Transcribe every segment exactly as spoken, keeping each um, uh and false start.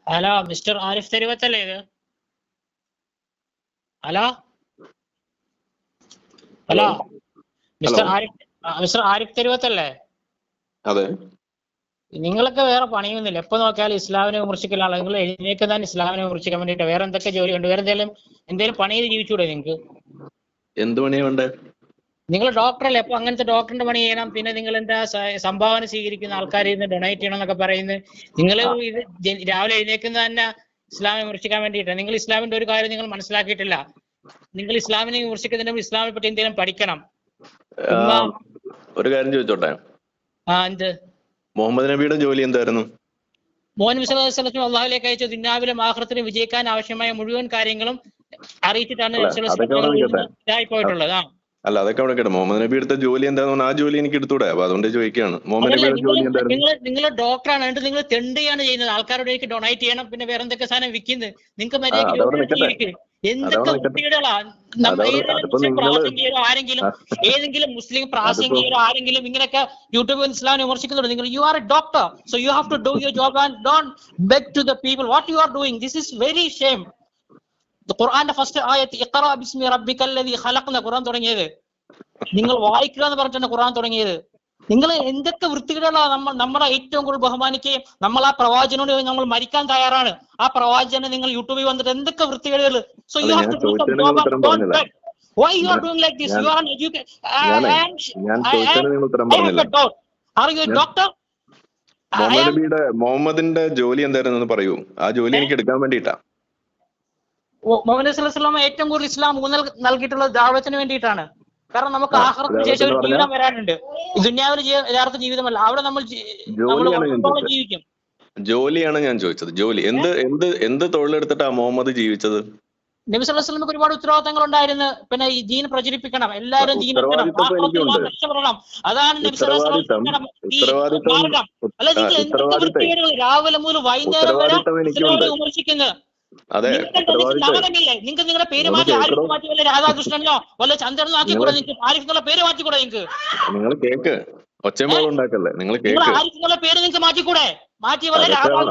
Hello mister Arif തെരുവത്തല്ലേ ഇത്? Hello hello mister Arif mister Arif തെരുവത്തല്ലേ? അതെ. നിങ്ങളൊക്കെ വേറെ പണിയൊന്നുമില്ല, എപ്പോ നോക്കിയാലും ഇസ്ലാമിനെ വിമർശിക്കലാണ്. നിങ്ങൾ എഴുന്നേൽക്കുന്നതാണ് ഇസ്ലാമിനെ വിമർശിക്കാൻ വേണ്ടിയിട്ട്. വേറെ എന്തൊക്കെ ജോലിയുണ്ട്? വേറെ എന്തെങ്കിലും എന്തെങ്കിലും പണി ചെയ്ത് ജീവിച്ചൂടെ നിങ്ങൾക്ക്? എന്ത് പണിയാ വേണ്ടേ? നിങ്ങൾ ഡോക്ടറല്ലേ, അപ്പൊ അങ്ങനത്തെ ഡോക്ടറിന്റെ പണി ചെയ്യണം. പിന്നെ നിങ്ങൾ എന്താ സംഭാവന സ്വീകരിക്കുന്ന ആൾക്കാർ ഇന്ന് ഡൊണേറ്റ് ചെയ്യണം എന്നൊക്കെ പറയുന്നത്. നിങ്ങൾ ഇത് രാവിലെ എഴുന്നേൽക്കുന്ന തന്നെ ഇസ്ലാമിനെ വിമർശിക്കാൻ വേണ്ടിയിട്ടാണ്. നിങ്ങൾ ഇസ്ലാമിന്റെ ഒരു കാര്യം നിങ്ങൾ മനസ്സിലാക്കിയിട്ടില്ല. നിങ്ങൾ ഇസ്ലാമിനെ വിമർശിക്കുന്നതിന് മുമ്പ് ഇസ്ലാമിനെ പറ്റി എന്തെങ്കിലും പഠിക്കണം. ഒരു കാര്യം ചോദിച്ചോട്ടെ? ആ എന്ത്? മുഹമ്മദ് നബിയുടെ ജോലി എന്തായിരുന്നു? മുഹമ്മദ് നബി സല്ലല്ലാഹു അലൈഹി വസല്ലം അള്ളാഹുവിലേക്ക് അയച്ച ദുനിയാവിലും ആഖിറത്തിലും വിജയിക്കാൻ ആവശ്യമായ മുഴുവൻ കാര്യങ്ങളും അറിയിച്ചിട്ടാണ് ഇതായി പോയിട്ടുള്ളത്. ആ അല്ല, അതൊക്കെ അവിടെ കേട്ടോ. മുഹമ്മദ് നബി എടുത്ത ജോലി എന്താണെന്ന് ആ ജോലി എനിക്ക് എടുത്തൂടെ? അപ്പൊ അതുകൊണ്ട് ചോദിക്കുകയാണ്. മുഹമ്മദ് നബിയുടെ ജോലി എന്തായിരുന്നു? നിങ്ങൾ നിങ്ങൾ ഡോക്ടറാണ്, എന്നിട്ട് നിങ്ങൾ തെണ്ടിയാണ് ചെയ്യുന്നത്. ആൾക്കാരോടേക്ക് ഡൊണേറ്റ് ചെയ്യണം, പിന്നെ വേറെ എന്തൊക്കെ സാധനം വിൽക്കുന്നത്. നിങ്ങൾക്ക് മര്യാദയ്ക്ക് എന്തൊക്കെ കുട്ടികളാ പ്രാസംഗികരോ ആരെങ്കിലും ഏതെങ്കിലും മുസ്ലിം പ്രാസംഗികരോ ആരെങ്കിലും ഇങ്ങനെയൊക്കെ യൂട്യൂബിൽ ഇസ്ലാമിനെ വിമർശിക്കുന്നുണ്ട്. നിങ്ങൾ you are a doctor, so you have to do your job and don't beg to the people what you are doing. This is very shame. ഖുർആന്റെ ഫസ്റ്റ് ആയത്ത് ഇഖ്റ ബിസ്മി റബ്ബിക്കല്ലദീ ഖലഖ് എന്ന ഖുർആൻ തുടങ്ങിയത്. നിങ്ങൾ വായിക്കുക എന്ന് പറഞ്ഞിട്ടാണ് ഖുർആൻ തുടങ്ങിയത്. നിങ്ങൾ എന്തൊക്കെ വൃത്തികളാണ്. നമ്മൾ നമ്മളെ ഏറ്റവും കൂടുതൽ ബഹുമാനിക്കുകയും നമ്മൾ ആ പ്രവാചകനോട് നമ്മൾ മരിക്കാൻ തയ്യാറാണ്. ആ പ്രവാചകനെ നിങ്ങൾ യൂട്യൂബിൽ വന്നിട്ട് എന്തൊക്കെ വൃത്തികേടുകൾ. So you have to do some job. Why you are doing like this? You are are you a doctor? Muhammad നബിയുടെ മുഹമ്മദിന്റെ ജോലി എന്തായിരുന്നു പറയൂ. ആ ജോലി എനിക്ക് എടുക്കാൻ വേണ്ടിയിട്ടാ. മുഹമ്മദ് നബി സല്ലല്ലാഹു അലൈഹി വസല്ലം ഏറ്റവും കൂടുതൽ ഇസ്ലാം ഊന്നൽ നൽകിയിട്ടുള്ളത് ദഅവത്തിന് വേണ്ടിയിട്ടാണ്. കാരണം നമുക്ക് ആഖിറത്തിന് ശേഷം ഒരു ജീവിതം വരാനുണ്ട്. ദുനിയാവിൽ യഥാർത്ഥ ജീവിതമല്ല, അവിടെ നമ്മൾ ജീവിക്കും. ജോലിയാണ് ഞാൻ ചോദിച്ചത്. ജോലി എന്ത് എന്ത് എന്ത് തൊഴിലെടുത്തിട്ടാ മുഹമ്മദ് ജീവിച്ചത്? നബി സല്ലല്ലാഹു അലൈഹി വസല്ലമക്ക് ഒരുപാട് ഉത്തരവാദിത്തങ്ങൾ ഉണ്ടായിരുന്നു. പിന്നെ ഈ ദീൻ പ്രചരിപ്പിക്കണം, എല്ലാവരും ദീൻ എത്തണം, കഷ്ടപ്പെടണം. അതാണ് നബി സല്ലല്ലാഹു അലൈഹി വസല്ലം മാർഗം. അല്ല, നിങ്ങൾ എന്തൊക്കെ വൃത്തികേടുകൾ രാവിലെ മുതൽ വൈകുന്നേരം വരെ ഇസ്ലാമിനെ വിമർശിക്കുന്നത്. നിങ്ങൾക്ക് നിങ്ങളുടെ പേര് മാറ്റി ആരിഫ് മാറ്റി വല്ല രാധാകൃഷ്ണനോ വല്ല ചന്ദ്രനോ ആക്കിക്കൂടെ? നിങ്ങൾക്ക് ആരിഫ് എന്നുള്ള പേര് മാറ്റിക്കൂടെ? നിങ്ങൾക്ക് ആരിഫ് എന്നുള്ള പേര് നിങ്ങൾക്ക് മാറ്റിക്കൂടെ? മാറ്റി വല്ല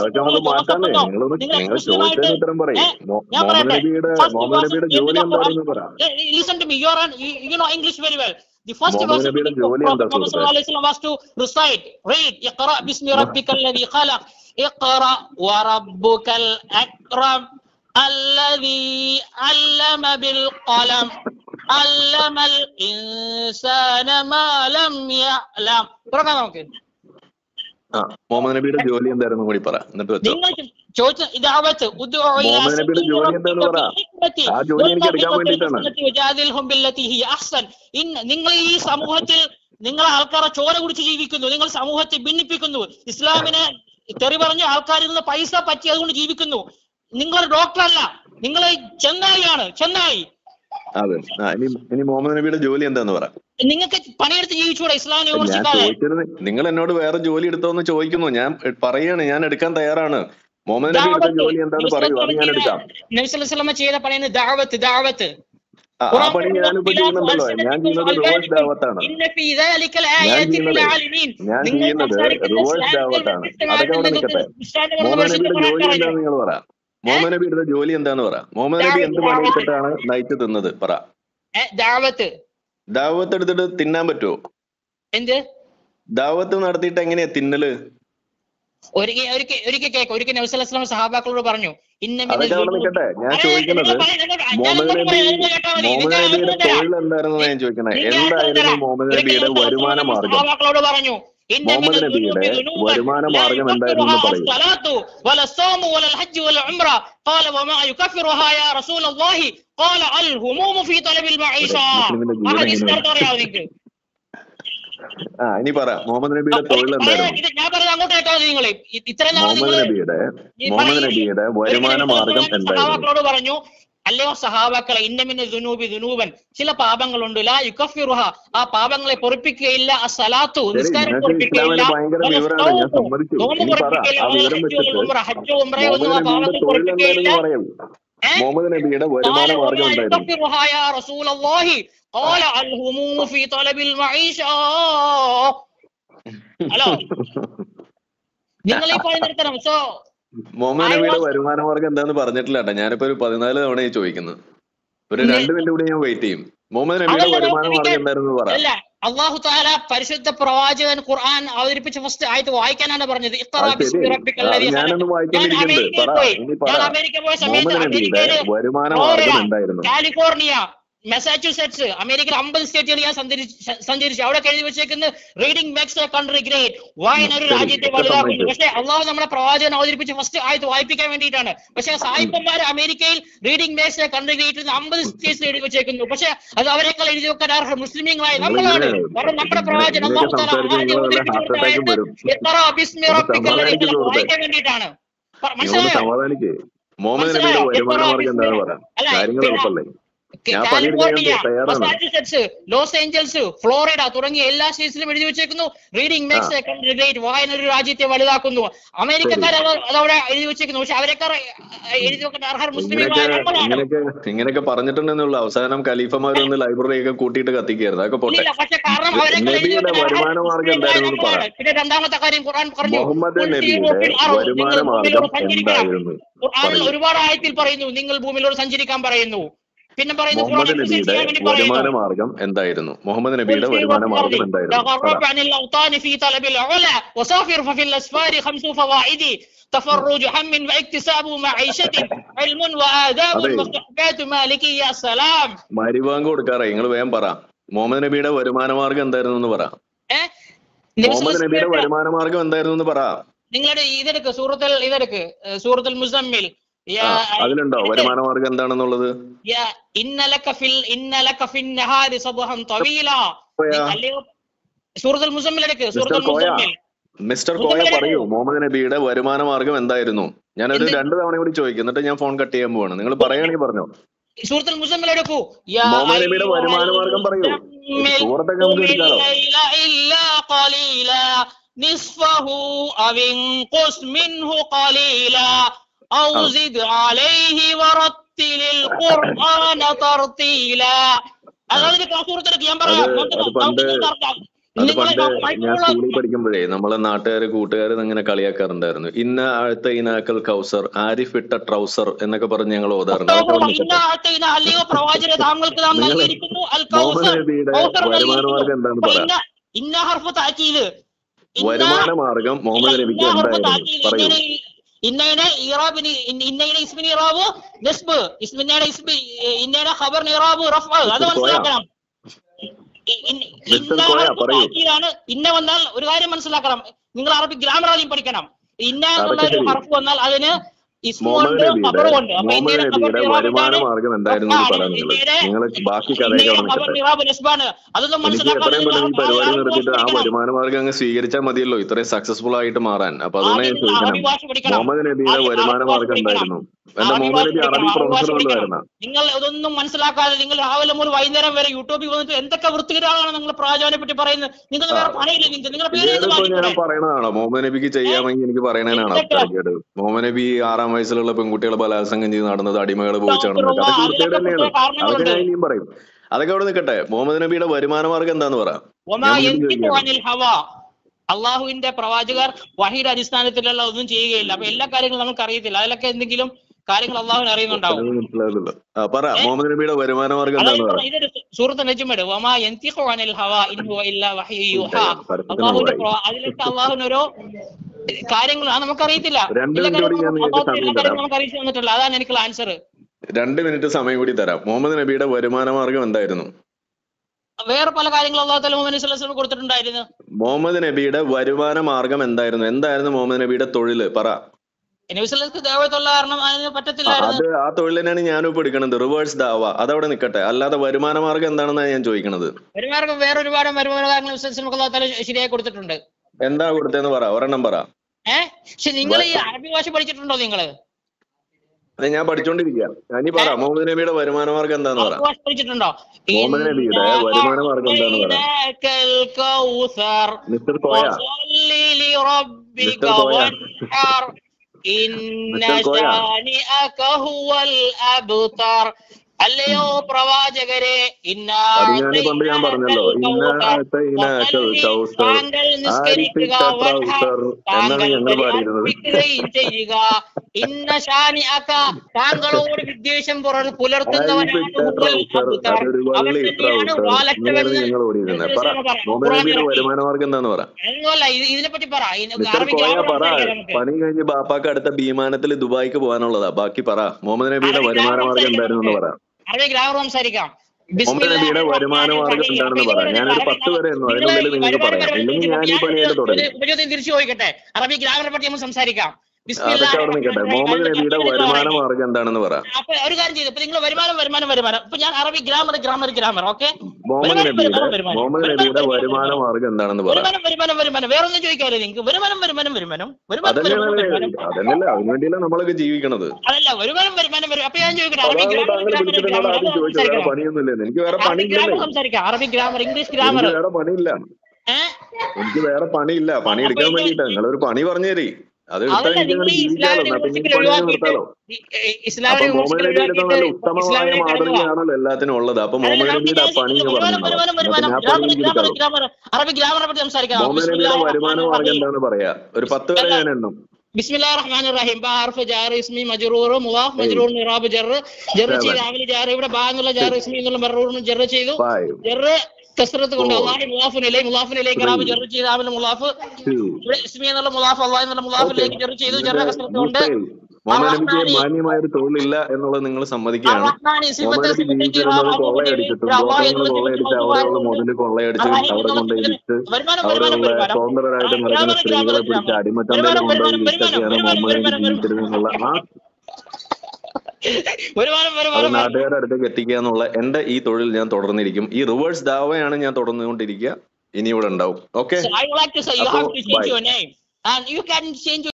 Listen to me, you are an, you know English very well. The first verse of the Prophet Muhammad sallallahu alaihi wasallam was to recite, read, Iqra bismi rabbikal ladhi khalaq, Iqra wa rabbukal akram, alladhi 'allama bil qalam, 'allama al insana ma lam ya'lam. തുറക്കാം നമുക്ക്. മുഹമ്മദ് നബിയുടെ ജോലി എന്തായിരുന്നു കൂടി പറ. എന്നിട്ട് വെച്ചോ. മുഹമ്മദ് നബിയുടെ ജോലി എന്താന്ന് പറ. ആ ജോലി എനിക്ക് എടുക്കാൻ വേണ്ടിയിട്ടാണ്. നിങ്ങൾ ഈ സമൂഹത്തിൽ നിങ്ങൾ ആൾക്കാരെ ചോര കുടിച്ച് ജീവിക്കുന്നു. നിങ്ങൾ സമൂഹത്തെ ഭിന്നിപ്പിക്കുന്നു. ഇസ്ലാമിനെ തെറി പറഞ്ഞ ആൾക്കാരിൽ നിന്ന് പൈസ പറ്റി അതുകൊണ്ട് ജീവിക്കുന്നു. നിങ്ങൾ ഡോക്ടറല്ല, നിങ്ങൾ ചെന്നായിയാണ്, ചെന്നായി. അതെ. ഇനി മുഹമ്മദ് നബിയുടെ ജോലി എന്താന്ന് പറ. നിങ്ങൾക്ക് പണിയെടുത്ത് ജീവിച്ചൂടെ ഇസ്ലാമിനെ വിമർശിക്കാതെ? നിങ്ങൾ എന്നോട് വേറെ ജോലി എടുത്തോന്ന് ചോദിക്കുന്നു. ഞാൻ പറയാണ് ഞാൻ എടുക്കാൻ തയ്യാറാണ്. മുഹമ്മദ് നബിയുടെ ജോലി എന്താന്ന് പറയൂ, അത് ഞാൻ എടുക്കാം. നബി സല്ലല്ലാഹു അലൈഹി വസല്ലം ചെയ്ത പണിയാണ് ദഅവത്ത്. ദഅവത്ത് ആ പണി ഞാനിപ്പോ ചെയ്യുന്നുണ്ടല്ലോ. ഞാൻ ചെയ്യുന്നത് റിവേഴ്സ് ദഅവത്താണ്. ഞാൻ ചെയ്യുന്നത് ഞാൻ ചെയ്യുന്നത് റിവേഴ്സ് ദഅവത്താണ്. അതൊക്കെ അവിടെ നിൽക്കട്ടെ. മുഹമ്മദ് നബിയുടെ ജോലി എന്താന്ന് നിങ്ങൾ പറ. മുഹമ്മദ് നബിയുടെ ജോലി എന്താന്ന് പറ. മുഹമ്മദ് നബി എന്ത് പണിയെടുത്തിട്ടാണ് നയിച്ചു തിന്നത് പറ. ദഅവത്ത് ദാവത്ത് എടുത്തിട്ട് തിന്നാൻ പറ്റുമോ? എന്ത് ദാവത്ത് നടത്തിയിട്ട് എങ്ങനെയാ തിന്നല്? ഒരിക്കൽ ഒരിക്കൽ നബി സല്ലല്ലാഹു അലൈഹി വസല്ലം സഹാബാക്കളോട് പറഞ്ഞു, അതൊക്കെ അവിടെ നിൽക്കട്ടെ. ഞാൻ ചോദിക്കുന്നത് മുഹമ്മദ് നബി മുഹമ്മദ് നബിയുടെ തൊഴിൽ എന്തായിരുന്നു ഞാൻ ചോദിക്കണേ. എന്തായിരുന്നു മുഹമ്മദ് നബിയുടെ വരുമാന മാർഗം? പറഞ്ഞു മുഹമ്മദ് നബിയുടെ വരുമാന മാർഗം എന്തായിരുന്നു പറയും. ആ ഇനി പറ മുഹമ്മദ് നബിയുടെ തൊഴിൽ എന്തായിരുന്നു? ഞാൻ പറഞ്ഞത് അങ്ങോട്ട് കേട്ടോ. നിങ്ങൾ മുഹമ്മദ് നബിയുടെ മുഹമ്മദ് നബിയുടെ വരുമാന മാർഗം എന്തായിരുന്നു പറഞ്ഞു. അല്ലയോ സഹാബാക്കളെ, ഇന്നമിന് ദുനൂബി ദുനൂബൻ, ചില പാപങ്ങളുണ്ട്, ലാ യുകഫിറുഹ, ആ പാപങ്ങളെ പൊറുപ്പിക്കുകയില്ല, അസ്സലാത്തു നിസ്കാരം പൊറുപ്പിക്കുകയില്ല, നോമ്പ് പൊറുപ്പിക്കുകയില്ല, ഹജ്ജ് ഉംറ ഒന്നും ആ പാപങ്ങൾ പൊറുപ്പിക്കുകയില്ല. മുഹമ്മദ് നബിയുടെ വരുമാന മാർഗം എന്തായിരുന്നു? യാ റസൂലല്ലാഹി ഖാല അൽ ഹുമൂമു ഫീ തലബിൽ മഈശ. ഹലോ, നിങ്ങൾ ഈ പണി നിർത്തണം. സോ മുഹമ്മദ് നബിയുടെ വരുമാന മാർഗം എന്താന്ന് പറഞ്ഞിട്ടില്ല കേട്ടോ. ഞാനിപ്പോ ഒരു പതിനാല് തവണയായി ചോദിക്കുന്നത്. ഒരു രണ്ട് മിനിറ്റ് കൂടി ഞാൻ വെയിറ്റ് ചെയ്യും. മുഹമ്മദ് നബിയുടെ വരുമാന മാർഗം എന്തായിരുന്നു പറ. അള്ളാഹു തആല പരിശുദ്ധ പ്രവാചകൻ ഖുർആൻ അവതരിപ്പിച്ച ഫസ്റ്റ് ആയത്ത് വായിക്കാനാണ് പറഞ്ഞത്. ഞാനൊന്ന് വായിക്കുന്നിരിക്കുന്നുണ്ട്. അമേരിക്ക പോയ സമയത്ത് വരുമാന മാർഗം എന്തായിരുന്നു? കാലിഫോർണിയ, മെസാച്യൂസെറ്റ്സ്, അമേരിക്കയിൽ അമ്പത് സ്റ്റേറ്റുകൾ ഞാൻ സഞ്ചരിച്ചു. അവിടെ എഴുതി വെച്ചേക്കുന്നത് reading makes a country great, വായന ഒരു രാജ്യത്തെ വലുതാക്കുന്നു. പക്ഷെ അള്ളാഹു നമ്മുടെ പ്രവാചകൻ അവതരിപ്പിച്ച ഫസ്റ്റ് ആയത്ത് വായിപ്പിക്കാൻ വേണ്ടിയിട്ടാണ്. പക്ഷെ സായിപ്പന്മാർ അമേരിക്കയിൽ reading makes a country great അമ്പത് സ്റ്റേറ്റ്സ് എഴുതി വെച്ചേക്കുന്നു. പക്ഷെ അത് അവരെക്കാൾ എഴുതി വെക്കാൻ അർഹ മുസ്ലിമീങ്ങളായ നമ്മളാണ്. കാരണം നമ്മുടെ പ്രവാചകൻ അള്ളാഹു വായിക്കാൻ വേണ്ടിയിട്ടാണ്. മനസ്സിലായോ? അല്ല, California, Massachusetts, Los Angeles, Florida തുടങ്ങിയ എല്ലാ സ്റ്റേറ്റ്സിലും എഴുതി വെച്ചേക്കുന്നു reading makes a country great, വായന ഒരു രാജ്യത്തെ വലുതാക്കുന്നു. അമേരിക്കക്കാർ അതവിടെ എഴുതി വെച്ചേക്കുന്നു. പക്ഷെ അവരെക്കാർ എഴുതി വെക്കുന്ന അർഹർ മുസ്ലിംകളായ നമ്മളാണ്. ഇങ്ങനെയൊക്കെ പറഞ്ഞിട്ടുണ്ടെന്നുള്ള അവസാനം ഖലീഫമാരൊന്ന് ലൈബ്രറി ഒക്കെ കൂട്ടിയിട്ട് കത്തിക്കായിരുന്നു. അതൊക്കെ പോട്ടെ. പക്ഷെ കാരണം പിന്നെ രണ്ടാമത്തെ കാര്യം ഖുർആൻ പറഞ്ഞു, ഖുർആനിൽ ഒരുപാട് ആയത്തിൽ പറയുന്നു നിങ്ങൾ ഭൂമിയിലൂടെ സഞ്ചരിക്കാൻ പറയുന്നു. പിന്നെ മുഹമ്മദ് നബിയുടെ വരുമാന മാർഗം എന്തായിരുന്നു? മുഹമ്മദ് നബിയുടെ വരുമാന മാർഗം എന്തായിരുന്നു? മരിവാങ്ക് കൊടുക്കാറായി. നിങ്ങൾ വേഗം പറ. മുഹമ്മദ് നബിയുടെ വരുമാന മാർഗം എന്തായിരുന്നു എന്ന് പറ. മുഹമ്മദ് നബിയുടെ വരുമാന മാർഗം എന്തായിരുന്നു എന്ന് പറ. നിങ്ങളുടെ ഇതെടുക്ക്, സൂറത്തുൽ ഇതെടുക്ക്, സൂറത്തുൽ മുസമ്മിൽ അതിലുണ്ടോ വരുമാന മാർഗം എന്താണെന്നുള്ളത്? സൂറത്തുൽ മുസമ്മിൽ എടുക്ക്, സൂറത്തുൽ മുസമ്മിൽ. മിസ്റ്റർ കോയ പറയൂ, മുഹമ്മദ് നബിയുടെ വരുമാന മാർഗം എന്തായിരുന്നു? ഞാനൊരു രണ്ടു തവണ കൂടി ചോദിക്കും, എന്നിട്ട് ഞാൻ ഫോൺ കട്ട് ചെയ്യാൻ പോവാണ്. നിങ്ങൾ പറയുകയാണെങ്കിൽ പറഞ്ഞോ. സൂറത്തുൽ മുസമ്മിൽ എടുക്കൂ. മുഹമ്മദ് നബിയുടെ വരുമാന മാർഗം പറയൂ. സൂറത്തൊക്കെ നമുക്ക് എടുക്കാലോ. നിസ്ഫഹു അവ ഇൻഖുസ് മിൻഹു ഖലീലാ ഔ സിദ് അലൈഹി വറത്തിലിൽ ഖുർആന തർതീലാ. അതായത് സൂറത്തിലേക്ക് ഞാൻ പറയാം. അത് പണ്ട് ഞാൻ സ്കൂളിൽ പഠിക്കുമ്പോഴേ നമ്മളെ നാട്ടുകാര് കൂട്ടുകാര് അങ്ങനെ കളിയാക്കാറുണ്ടായിരുന്നു. ഇന്ന ആഴത്ത ഇനാക്കൽ കൗസർ, ആരിഫ് ഇട്ട ട്രൗസർ എന്നൊക്കെ പറഞ്ഞ് ഞങ്ങൾ ഓതാറുണ്ട്. വരുമാന മാർഗം എന്താണെന്ന് പറയാം. വരുമാന മാർഗം മുഹമ്മദ് നബിക്ക് എന്തായിരുന്നു പറയൂ. ഇന്നയുടെ ഇറാബിന് ഇന്നയുടെ ഇസ്മിന് ഇറാബ് നസ്ബ്, ഇസ്മിന്നയുടെ ഇസ്മി ഇന്നയുടെ ഖബറിന് ഇറാബ് റഫ്അ്. അത് മനസ്സിലാക്കണം. ഇന്ന വന്നാൽ ഒരു കാര്യം മനസ്സിലാക്കണം. നിങ്ങൾ അറബി ഗ്രാമർ ആദ്യം പഠിക്കണം. ഇന്ന എന്നുള്ള ഒരു ഹർഫ് വന്നാൽ അതിന് മുഹമ്മദ് നബിയുടെ വരുമാന മാർഗം എന്തായിരുന്നു നിങ്ങൾ ബാക്കി കഥയൊക്കെ അതൊന്നും എത്രയും പെട്ടെന്ന് ഈ പരിപാടി നിർത്തിയിട്ട് ആ വരുമാന മാർഗം അങ്ങ് സ്വീകരിച്ചാൽ മതിയല്ലോ ഇത്രയും സക്സസ്ഫുൾ ആയിട്ട് മാറാൻ. അപ്പൊ അതുകൊണ്ട് ഞാൻ ചോദിക്കണം, മുഹമ്മദ് നബിയുടെ വരുമാന മാർഗം എന്തായിരുന്നു? എന്റെ മുഹമ്മദ് നബി അറബി പ്രൊഫസർ വന്നതായിരുന്നു. നിങ്ങൾ ഇതൊന്നും മനസ്സിലാക്കാതെ നിങ്ങൾ രാവിലെ മുതൽ വൈകുന്നേരം വരെ യൂട്യൂബിൽ വന്നിട്ട് എന്തൊക്കെ വൃത്തികേടാണ് നിങ്ങൾ പ്രവാചകനെ പറ്റി പറയുന്നത്. നിങ്ങൾ വേറെ പണിയില്ല. നിങ്ങളുടെ പേര് ഞാൻ പറയണതാണോ? മുഹമ്മദ് നബിക്ക് ചെയ്യാമെങ്കിൽ എനിക്ക് പറയണേനാണ് അത്രയ്ക്കേട്. മുഹമ്മദ് നബി ആറാം വയസ്സിലുള്ള പെൺകുട്ടികളെ ബലാത്സംഗം ചെയ്ത് നടന്നത്, അടിമകളെ പോയിച്ച് നടന്നത്, അതൊക്കെ വൃത്തികേട് തന്നെയാണ്. അതൊക്കെ ഞാൻ ഇനിയും പറയും. അതൊക്കെ അവിടെ നിൽക്കട്ടെ. മുഹമ്മദ് നബിയുടെ വരുമാന മാർഗം എന്താന്ന് പറയാം. അള്ളാഹുവിന്റെ പ്രവാചകർ വഹിയുടെ അടിസ്ഥാനത്തിലുള്ള ഒന്നും ചെയ്യുകയില്ല. അപ്പൊ എല്ലാ കാര്യങ്ങളും നമുക്ക് അറിയത്തില്ല. അതിലൊക്കെ എന്തെങ്കിലും കാര്യങ്ങൾ അള്ളാഹുവിന് അറിയുന്നുണ്ടാവും. മുഹമ്മദ് നബിയുടെ വരുമാന മാർഗം എന്താന്ന് ഇതൊരു സൂറത്ത് നജ്മ്, വമാ യൻതിഖു അനിൽ ഹവാ ഇൻ ഹുവ ഇല്ലാ വഹ്യു യൂഹാ. അള്ളാഹുവിന്റെ അതിലൊക്കെ അള്ളാഹുവിന് ഓരോ കാര്യങ്ങൾ നമുക്കറിയത്തില്ല. നമുക്ക് അറിയിച്ചു തന്നിട്ടില്ല. അതാണ് എനിക്കുള്ള ആൻസർ. രണ്ട് മിനിറ്റ് സമയം കൂടി തരാം. മുഹമ്മദ് നബിയുടെ വരുമാന മാർഗം എന്തായിരുന്നു? വേറെ പല കാര്യങ്ങളും അല്ലാഹു തആല മുഹമ്മദ് സ്വല്ലല്ലാഹു അലൈഹി വസല്ലം കൊടുത്തിട്ടുണ്ടായിരുന്നു. മുഹമ്മദ് നബിയുടെ വരുമാന മാർഗം എന്തായിരുന്നു? എന്തായിരുന്നു മുഹമ്മദ് നബിയുടെ തൊഴില്? പറ. നബി സല്ലല്ലാഹു ദഅവത്തുള്ള കാരണം അതിന് പറ്റത്തില്ലായിരുന്നു. അത് ആ തൊഴിലിനാണ് ഞാനും ഇപ്പൊ എടുക്കണത്, റിവേഴ്സ് ദാവ. അതവിടെ നിൽക്കട്ടെ. അല്ലാതെ വരുമാന മാർഗം എന്താണെന്നാണ് ഞാൻ ചോദിക്കണത്. വരുമാനം വേറെ ഒരുപാട് വരുമാന മാർഗങ്ങൾ അല്ലാഹു തആല ശരിയായി കൊടുത്തിട്ടുണ്ട്. എന്താ കൊടുത്തതെന്ന് പറ, ഒരെണ്ണം പറ. ഏഹ് പക്ഷെ നിങ്ങൾ ഈ അറബി ഭാഷ പഠിച്ചിട്ടുണ്ടോ? നിങ്ങള് അതെ, ഞാൻ പഠിച്ചോണ്ടിരിക്കുക. ഇനി പറ, മുഹമ്മദ് നബിയുടെ വരുമാന മാർഗം എന്താന്ന് പറ. പഠിച്ചിട്ടുണ്ടോ? മുഹമ്മദ് നബിയുടെ വരുമാന മാർഗം എന്താന്ന് പറ. മിസ്റ്റർ കോയ, മിസ്റ്റർ കോയ, അല്ലയോ പ്രവാചകരെ, അത് ഞാൻ പണ്ട് ഞാൻ പറഞ്ഞല്ലോ, ഇന്ന ഇന്ന താങ്കൾ നിസ്കരിക്കുക, എന്നാണ് ഞങ്ങൾ പാടിയിരുന്നത്. ചെയ്യുക, ഇന്ന ഷാനിഅക, താങ്കളോട് വിദ്വേഷം പുലർത്തുന്നവനാണ് ഞങ്ങൾ ഓടിയിരുന്നത്. പറ മുഹമ്മദ് വരുമാനമാർഗം എന്താന്ന് പറ. ഇതിനെ പറ്റി പറ. പണി കഴിഞ്ഞ് ബാപ്പാക്ക് അടുത്ത വിമാനത്തിൽ ദുബായിക്ക് പോകാനുള്ളതാ. ബാക്കി പറ, മുഹമ്മദ് നബിയുടെ വരുമാനമാർഗം എന്തായിരുന്നു പറ. അറബി ഗ്രാമർ സംസാരിക്കാം. മുഹമ്മദ് നബിയുടെ വരുമാനമാർഗം എന്താണെന്ന് പറ. ഞാനൊരു പത്ത് വരെ എന്നു അതിനുള്ളിൽ നിങ്ങൾക്ക് പറയാം, ഇല്ലെങ്കിൽ ഞാൻ ഈ പണിയായിട്ട് തുടങ്ങി. തിരിച്ചു ചോദിക്കട്ടെ, അറബി ഗ്രാമറിനെ പറ്റി നമ്മൾ സംസാരിക്കാം. അതൊക്കെ അവിടെ നിൽക്കട്ടെ. മുഹമ്മദ് നബിയുടെ വരുമാന മാർഗം എന്താണെന്ന് പറ. അപ്പൊ ഒരു കാര്യം ചെയ്തു, ഇപ്പൊ നിങ്ങൾ വരുമാനം വരുമാനം വരുമാനം ഇപ്പൊ ഞാൻ അറബി grammar grammar grammar okay. Muhammad നബിയുടെ മുഹമ്മദ് നബിയുടെ വരുമാന മാർഗം എന്താണെന്ന് പറ. വരുമാനം വരുമാനം വരുമാനം വേറെ ഒന്നും ചോദിക്കാമല്ലോ നിങ്ങൾക്ക്. വരുമാനം വരുമാനം വരുമാനം അതന്നെയല്ല, അതിന് വേണ്ടിയല്ല നമ്മളൊക്കെ ജീവിക്കണത്. അതല്ല വരുമാനം വരുമാനം വരും. അപ്പൊ ഞാൻ ചോദിക്കട്ടെ, പണിയൊന്നുമില്ല, എനിക്ക് വേറെ പണിയില്ല. സംസാരിക്കാം അറബി ഗ്രാമർ, ഇംഗ്ലീഷ് ഗ്രാമർ. വേറെ പണിയില്ല, എനിക്ക് വേറെ പണിയില്ല. പണി എടുക്കാൻ വേണ്ടിട്ടാ നിങ്ങളൊരു പണി പറഞ്ഞു തരീ. അത് ഉത്തമമായ മാതൃകയാണല്ലോ എല്ലാത്തിനും ഉള്ളത്. അപ്പൊ മുഹമ്മദ് നബിയുടെ പണി പറഞ്ഞു, മുഹമ്മദ് നബിയുടെ വരുമാന മാർഗം എന്താണെന്ന് പറയാ. ഒരു പത്ത് വരെ ഞാൻ എണ്ണം. ബിസ്മില്ലാഹിർ റഹ്മാനിർ റഹീം. ബാ ഹർഫ് ജാർ ഇസ്മി മജ്റൂർ മുളാഫ് മജ്റൂർ ഇറാബ് ജർ ജർ ചെയ്ത് ആവലി ജാർ. ഇവിടെ ബാ എന്നുള്ള ജാർ ഇസ്മി എന്നുള്ള മർറൂർ ജർ ചെയ്തു. ജർ കസ്റത്ത് കൊണ്ട് അല്ലാഹി മുളാഫിൻ ഇലൈഹി മുളാഫിൻ ഇലൈഹി ഇറാബ് ജർ ചെയ്ത് ആവൽ മുളാഫ്. ഇവിടെ ഇസ്മി എന്നുള്ള മുളാഫ് അല്ലാഹി എന്നുള്ള മുളാഫിലേക്ക് ജർ ചെയ്തു. ജർ കസ്റത്ത് കൊണ്ട് മുഹമ്മദ് നബിക്ക് മാന്യമായ ഒരു തൊഴിലില്ല എന്നുള്ളത് നിങ്ങൾ സമ്മതിക്കുകയാണ്. മുഹമ്മദ് നബി ജീവിച്ചിരുന്നത് കൊള്ളയടിച്ചിട്ടും ഗോത്രങ്ങൾ കൊള്ളയടിച്ച് അവിടെയുള്ള മുതല് കൊള്ളയടിച്ച് അവിടെ കൊണ്ടുപോയി വിറ്റ് അവിടെയുള്ള സ്വതന്ത്രരായിട്ട് നടക്കുന്ന സ്ത്രീകളെ പിടിച്ച് അടിമച്ചന്തയിൽ കൊണ്ടുപോയി വിറ്റൊക്കെയാണ് മുഹമ്മദ് നബി ജീവിച്ചിരുന്നുള്ള ആ നാട്ടുകാരുടെ അടുത്തേക്ക് എത്തിക്കുക എന്നുള്ള എന്റെ ഈ തൊഴിൽ ഞാൻ തുടർന്നിരിക്കും. ഈ റിവേഴ്സ് ദാവയാണ് ഞാൻ തുടർന്നുകൊണ്ടിരിക്കുക. ഇനി ഇവിടെ ഉണ്ടാവും. ഓക്കെ.